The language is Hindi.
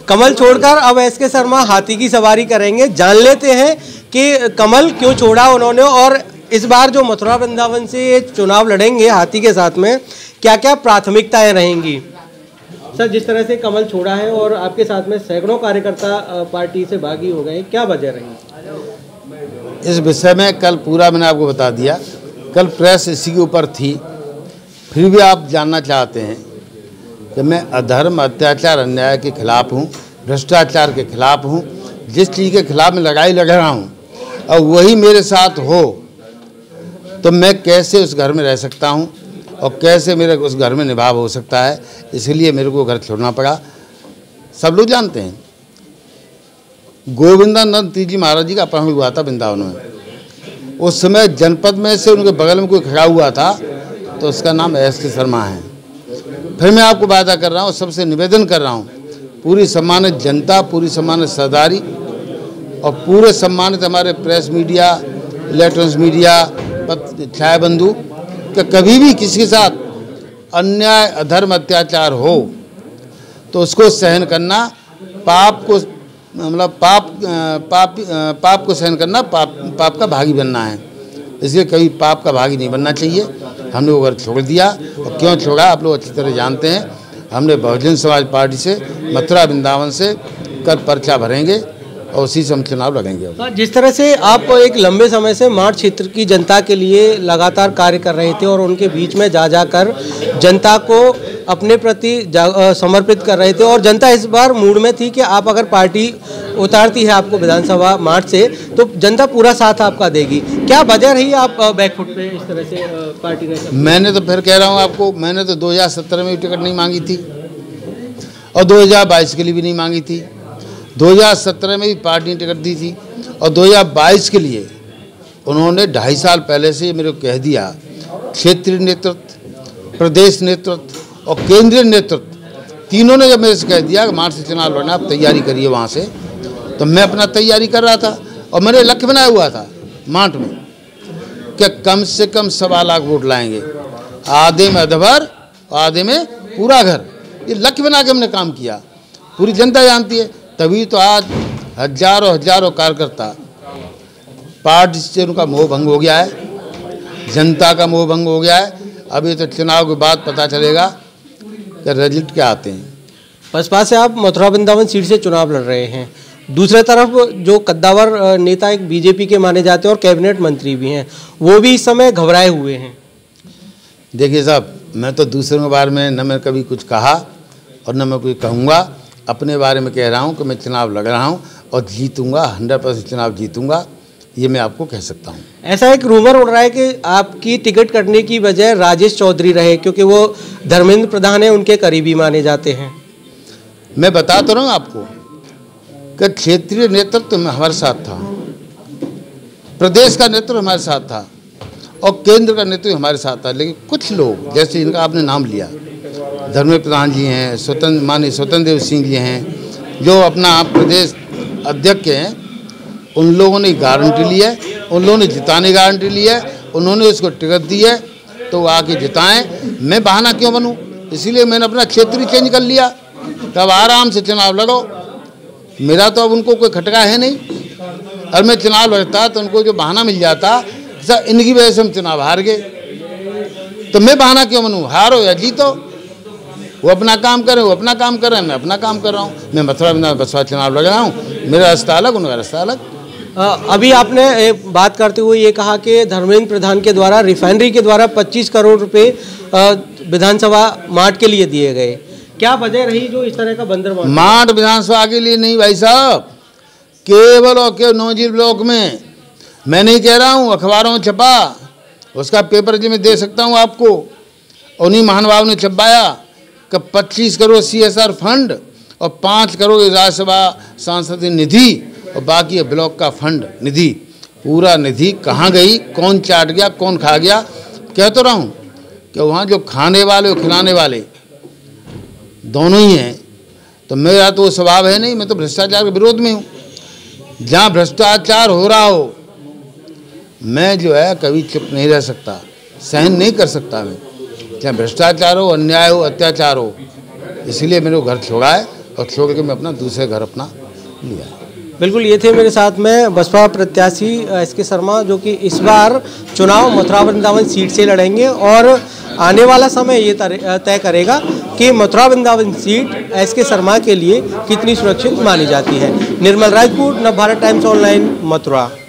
कमल छोड़कर अब एस.के. शर्मा हाथी की सवारी करेंगे। जान लेते हैं कि कमल क्यों छोड़ा उन्होंने और इस बार जो मथुरा वृंदावन से चुनाव लड़ेंगे हाथी के साथ में क्या क्या प्राथमिकताएं रहेंगी। सर, जिस तरह से कमल छोड़ा है और आपके साथ में सैकड़ों कार्यकर्ता पार्टी से बागी हो गए, क्या वजह रही? इस विषय में कल पूरा मैंने आपको बता दिया। कल प्रेस इसी के ऊपर थी, फिर भी आप जानना चाहते हैं कि मैं अधर्म, अत्याचार, अन्याय के खिलाफ हूँ, भ्रष्टाचार के खिलाफ हूँ। जिस चीज़ के खिलाफ मैं लड़ाई लड़ रहा हूँ और वही मेरे साथ हो तो मैं कैसे उस घर में रह सकता हूँ और कैसे मेरे उस घर में निभाव हो सकता है। इसलिए मेरे को घर छोड़ना पड़ा। सब लोग जानते हैं गोविंदानंद तीर्थ जी महाराज जी का अपहरण हुआ था वृंदावन में। उस समय जनपद में से उनके बगल में कोई खड़ा हुआ था तो उसका नाम एस.के. शर्मा है। फिर मैं आपको वादा कर रहा हूँ, सबसे निवेदन कर रहा हूँ, पूरी सम्मानित जनता, पूरी सम्मानित सरदारी और पूरे सम्मानित हमारे प्रेस मीडिया, इलेक्ट्रॉनिक्स मीडिया, छाया बंधु कि कभी भी किसी के साथ अन्याय, अधर्म, अत्याचार हो तो उसको सहन करना, पाप को मतलब पाप को सहन करना, पाप का भागी बनना है। इसलिए कभी पाप का भागी नहीं बनना चाहिए। हमने वो घर छोड़ दिया और क्यों छोड़ा आप लोग अच्छी तरह जानते हैं। हमने बहुजन समाज पार्टी से मथुरा वृंदावन से कल पर्चा भरेंगे और उसी से हम चुनाव लड़ेंगे। जिस तरह से आप एक लंबे समय से माठ क्षेत्र की जनता के लिए लगातार कार्य कर रहे थे और उनके बीच में जा जाकर जनता को अपने प्रति समर्पित कर रहे थे और जनता इस बार मूड में थी कि आप अगर पार्टी उतारती है आपको विधानसभा माठ से तो जनता पूरा साथ आपका देगी। क्या वजह रही आप बैकफुट पे इस तरह से पार्टी ने? मैंने तो फिर कह रहा हूँ आपको, मैंने तो 2017 में भी टिकट नहीं मांगी थी और 2022 के लिए भी नहीं मांगी थी। 2017 में भी पार्टी ने टिकट दी थी और 2022 के लिए उन्होंने 2.5 साल पहले से मेरे को कह दिया। क्षेत्रीय नेतृत्व, प्रदेश नेतृत्व और केंद्रीय नेतृत्व तीनों ने जब मेरे से कह दिया कि मार्च से चुनाव लड़ना, आप तैयारी करिए वहाँ से, तो मैं अपना तैयारी कर रहा था और मैंने लक्ष्य बनाया हुआ था माठ में कि कम से कम 1.25 लाख वोट लाएंगे, आधे में अधभर और आधे में पूरा घर। ये लक्ष्य बना के हमने काम किया, पूरी जनता जानती है। तभी तो आज हजारों हजारों कार्यकर्ता पार्टी से उनका मोह भंग हो गया है, जनता का मोह भंग हो गया है। अभी तो चुनाव के बाद पता चलेगा कि रिजल्ट क्या आते हैं। बसपा से आप मथुरा वृंदावन सीट से चुनाव लड़ रहे हैं, दूसरी तरफ जो कद्दावर नेता एक बीजेपी के माने जाते हैं और कैबिनेट मंत्री भी हैं, वो भी इस समय घबराए हुए हैं। देखिए साहब, मैं तो दूसरों के बारे में न मैं कभी कुछ कहा और न मैं कुछ कहूँगा। अपने बारे में कह रहा हूँ कि मैं चुनाव लड़ रहा हूँ और जीतूंगा, 100% चुनाव जीतूंगा, ये मैं आपको कह सकता हूँ। ऐसा एक रूमर उड़ रहा है कि आपकी टिकट कटने की वजह राजेश चौधरी रहे, क्योंकि वो धर्मेंद्र प्रधान है, उनके करीबी माने जाते हैं। मैं बता तो रहा हूँ आपको कि क्षेत्रीय नेतृत्व में हमारे साथ था, प्रदेश का नेतृत्व हमारे साथ था और केंद्र का नेतृत्व हमारे साथ था। लेकिन कुछ लोग, जैसे इनका आपने नाम लिया, धर्मेंद्र प्रधान जी हैं, माननीय स्वतंत्र देव सिंह जी हैं, जो अपना प्रदेश अध्यक्ष हैं, उन लोगों ने गारंटी ली है, उन लोगों ने जिताने गारंटी ली है, उन्होंने उसको टिकट दी है तो आके जिताएं। मैं बहाना क्यों बनूं? इसीलिए मैंने अपना क्षेत्र चेंज कर लिया। तब आराम से चुनाव लड़ो, मेरा तो अब उनको कोई खटका है नहीं। और मैं चुनाव लड़ता तो उनको जो बहाना मिल जाता, सर इनकी वजह से हम चुनाव हार गए, तो मैं बहाना क्यों बनूं? हारो या जीतो, वो अपना काम करें, वो अपना काम कर रहे हैं, मैं अपना काम कर रहा हूँ। मैं मथुरा वृंदावन बसपा चुनाव लड़ रहा हूँ, मेरा रास्ता अलग, उनका रास्ता अलग। अभी आपने बात करते हुए ये कहा कि धर्मेंद्र प्रधान के द्वारा रिफाइनरी के द्वारा 25 करोड़ रुपए विधानसभा माठ के लिए दिए गए। क्या वजह रही जो इस तरह का बंदर माठ विधानसभा के लिए नहीं भाई साहब, केवल और केवल नौजीर ब्लॉक में। मैं नहीं कह रहा हूँ, अखबारों में छपा, उसका पेपर जी मैं दे सकता हूँ आपको। उन्हीं महानुभाव ने छपाया कि 25 करोड़ CSR फंड और 5 करोड़ राज्यसभा सांसद निधि और बाकी है ब्लॉक का फंड निधि। पूरा निधि कहाँ गई, कौन चाट गया, कौन खा गया? कह तो रहा हूँ कि वहाँ जो खाने वाले और खिलाने वाले दोनों ही हैं। तो मेरा तो वो स्वभाव है नहीं, मैं तो भ्रष्टाचार के विरोध में हूँ। जहाँ भ्रष्टाचार हो रहा हो मैं जो है कभी चुप नहीं रह सकता, सहन नहीं कर सकता। मैं चाहे भ्रष्टाचार हो, अन्याय हो, अत्याचार हो, इसलिए मैंने वो घर छोड़ा है और छोड़ के मैं अपना दूसरे घर अपना लिया। बिल्कुल, ये थे मेरे साथ में बसपा प्रत्याशी एसके शर्मा, जो कि इस बार चुनाव मथुरा वृंदावन सीट से लड़ेंगे और आने वाला समय ये तय करेगा कि मथुरा वृंदावन सीट एसके शर्मा के लिए कितनी सुरक्षित मानी जाती है। Nirmal Rajput, Navbharat Times online, Mathura.